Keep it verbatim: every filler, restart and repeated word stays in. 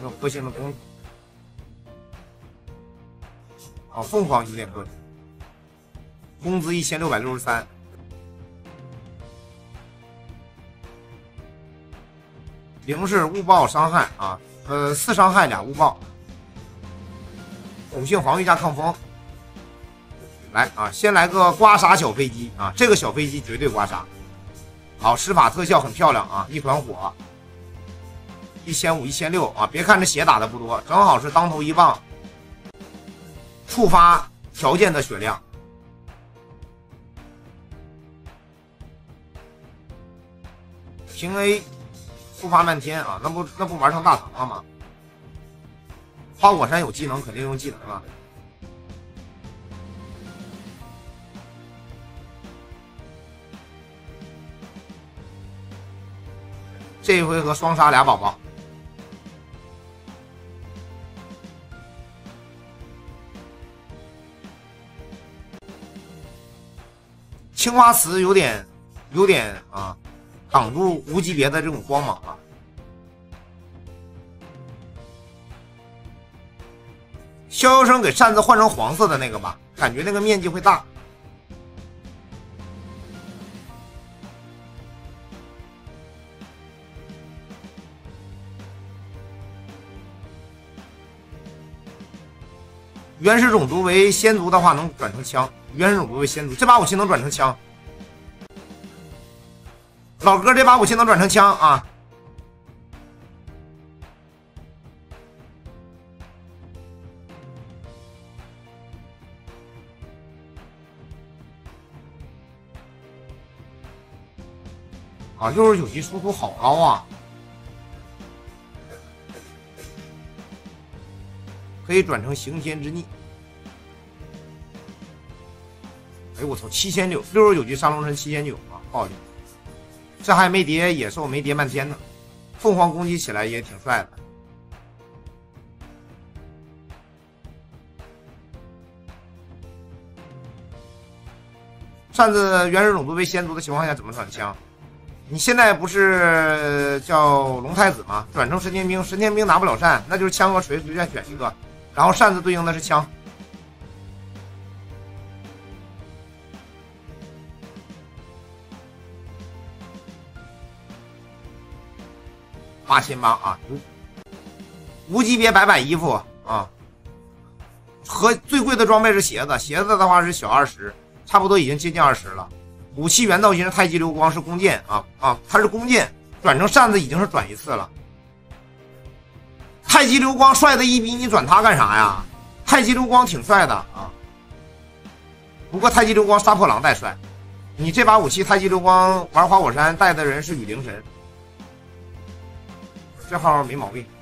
个核心的攻。啊，凤凰有点个人，工资一千六百六十三。零是误爆伤害啊，呃，四伤害俩误爆。属性防御加抗风。来啊，先来个刮痧小飞机啊，这个小飞机绝对刮痧。好，施法特效很漂亮啊，一团火。一千五、一千六啊，别看这血打的不多，正好是当头一棒，触发条件的血量。平 A。触发漫天啊，那不那不玩成大唐了吗？花果山有技能，肯定用技能了。这一回合双杀俩宝宝。青花瓷有点有点啊。挡住无级别的这种光芒了。逍遥生给扇子换成黄色的那个吧，感觉那个面积会大。原始种族为仙族的话，能转成枪。原始种族为仙族，这把武器能转成枪。老哥，这把武器能转成枪啊！啊，六十九级输出好高啊！可以转成刑天之逆。哎呦我操，七千九，六十九级沙龙神七千九啊，好厉害！这还没叠野兽，没叠漫天呢。凤凰攻击起来也挺帅的。扇子原始种族为仙族的情况下怎么转枪？你现在不是叫龙太子吗？转成神天兵，神天兵拿不了扇，那就是枪和锤随便选一个，然后扇子对应的是枪。八千八啊，无级别百百衣服啊，和最贵的装备是鞋子，鞋子的话是小二十，差不多已经接近二十了。武器原造型是太极流光，是弓箭啊啊，它是弓箭，转成扇子已经是转一次了。太极流光帅的一逼，你转它干啥呀？太极流光挺帅的啊，不过太极流光杀破狼带帅，你这把武器太极流光玩花果山带的人是雨灵神。这号没毛病。